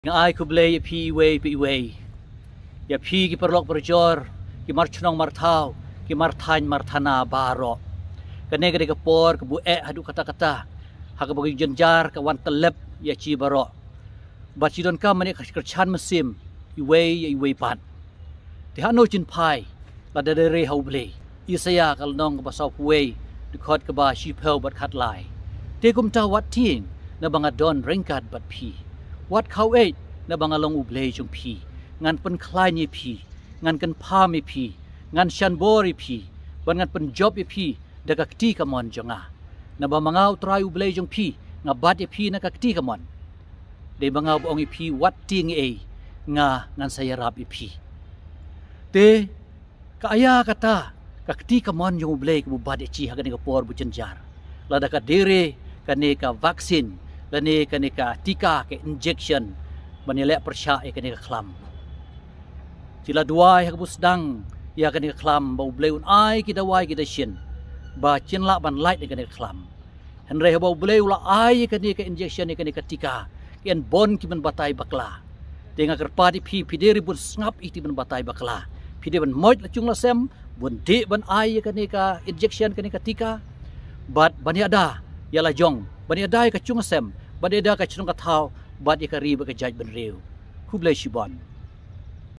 Ngai ku Blei pi wei ya pi ki perlok berjor ki marchnong marthau ki marthan marthana baro kene ke por ke bu hadu kata-kata ha ke bagi jenjar ke wan telep ya ci baro ba ci don kam mane kerchan mesim i wei pan ti hano chin pai la de re hau Blei isaya kal nong ke basau wei di khot ke ba shi pel bat khat lai te kum ta wat ting na banga don ringkat bat piวัดเขานะบางลงอุเบลจงพีงานเป็นคลายนี่พีงานกันพามีพีงานชันบอรีพีวันงานเป็นจ็อบอีพีเด็กกตีกมอนจงนะบางมังเอาตรายอุเบลจงพีงาบัดอีพีนักกตีกมอนเดบางเอาบองอีพีวัดติงงานสายรับอีพีเตกายากตากกตีกมอนจงอุเบลกบุบัดอีจีฮักนี่กปอร์บุจันจารลาดกเดเรกันนี่กวัคซีนdan ni kenika tika ke injection menilai persya kenika klam sila dua yang busdang ya kenika klam bau bleun ai kita wai kita shin ba chin la ban light kenika klam henre bau bleu la ai kenika injection kenika tika kian bon ki ban batai bakla dengan kerpadi pi pideri bun ngap iti ban batai bakla pide ban moit la chung la sem bun di ban ai kenika injection kenika tika bat bani ada ya la jong bani ada ka chung sem Badai dah kacung katau, badai kari berkejaj benriu. Ku Blei Shibon.